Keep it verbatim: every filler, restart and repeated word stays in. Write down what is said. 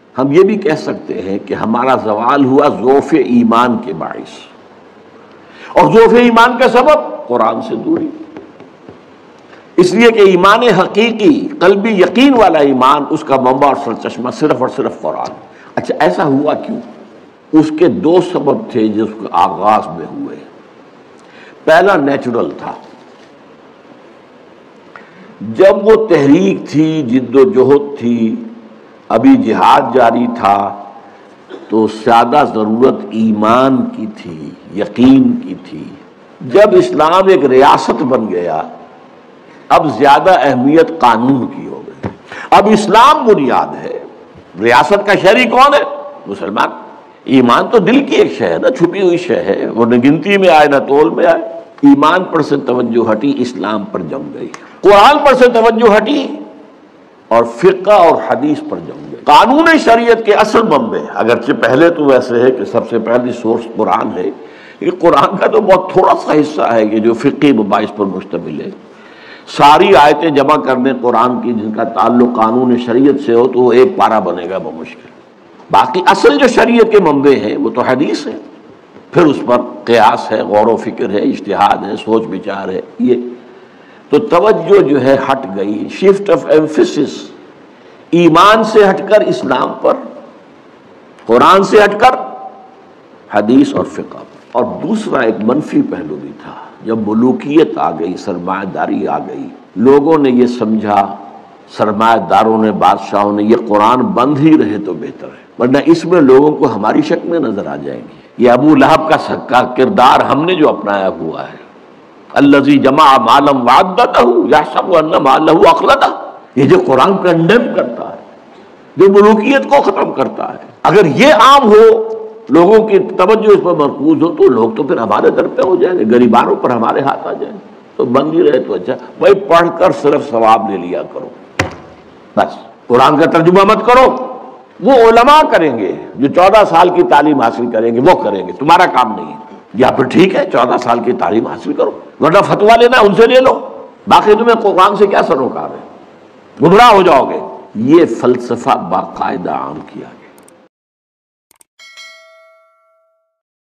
ہم یہ بھی کہہ سکتے ہیں کہ ہمارا زوال ہوا ضعف ایمان کے باعث، اور ضعف ایمان کا سبب قرآن سے دوری، اس لیے کہ ایمان حقیقی قلبی یقین والا ایمان، اس کا منبع اور سرچشمہ صرف اور صرف قرآن۔ اچھا ایسا ہوا کیوں؟ اس کے دو سبب تھے جس کے آغاز میں ہوئے۔ پہلا نیچرل تھا، جب وہ تحریک تھی، جد و جہد تھی، ابھی جہاد جاری تھا، تو زیادہ ضرورت ایمان کی تھی، یقین کی تھی۔ جب اسلام ایک ریاست بن گیا، اب زیادہ اہمیت قانون کی ہو گئی۔ اب اسلام بنیاد ہے، ریاست کا شہری کون ہے؟ مسلمان۔ ایمان تو دل کی ایک شے ہے نا، چھپی ہوئی شے ہے، وہ نہ گنتی میں آئے نہ تول میں آئے۔ ایمان پر سے توجہ ہٹی، اسلام پر جم گئی، قرآن پر سے توجہ ہٹی اور فقہ اور حدیث پر جم گئی۔ قانون شریعت کے اصل منبع، اگرچہ پہلے تو ویسے ہے کہ سب سے پہلی سورس قرآن ہے، یہ قرآن کا تو بہت تھوڑا سا حصہ ہے کہ جو فقہی مباحث پر مشتمل ہے۔ ساری آیتیں جمع کرنے قرآن کی جن کا تعلق قانون شریعت سے ہو تو وہ ایک پارہ بنے گا بمشکل۔ باقی اصل جو شریعت کے منبع ہیں وہ تو حدیث ہے، پھر اس پر قیاس ہے، غور و فکر ہے، اجتہاد ہے، سوچ بچار ہے۔ یہ تو توجہ جو ہے ہٹ گئی، شفٹ آف ایمفیسس، ایمان سے ہٹ کر اسلام پر، قرآن سے ہٹ کر حدیث اور فقہ پر۔ اور دوسرا ایک منفی پہلو بھی تھا، جب ملوکیت آ گئی، سرمایہ داری آ گئی، لوگوں نے یہ سمجھا، سرمایہ داروں نے، بادشاہوں نے، یہ قرآن بند ہی رہے تو بہتر ہے، ورنہ اس میں لوگوں کو ہماری شکلیں نظر آ جائیں گی۔ یہ ابو لہب کا سکا کردار ہم نے جو اپنایا ہوا ہے، الذی جمع مالا وعددہ یحسب ان مالہ اخلدہ، یہ جو قرآن کنڈیم کرتا ہے، جو ملوکیت کو ختم کرتا ہے، اگر یہ عام ہو، لوگوں کی توجہ اس پر مرکوز ہو، تو لوگ تو پھر ہمارے در پہ ہو جائیں گے، غریبانوں پر ہمارے ہاتھ آ جائیں، تو بند ہی رہے تو اچھا۔ بھائی پڑھ کر صرف ثواب لے لیا کرو، بس قرآن کا ترجمہ مت کرو، وہ علماء کریں گے جو چودہ سال کی تعلیم حاصل کریں گے، وہ کریں گے، تمہارا کام نہیں ہے۔ یا پھر ٹھیک ہے چودہ سال کی تعلیم حاصل کرو، ورنہ فتویٰ لینا ان سے لے لو، باقی تمہیں قرآن سے کیا سروکار ہے، گمراہ ہو جاؤ گے۔ یہ فلسفہ باقاعدہ عام کیا۔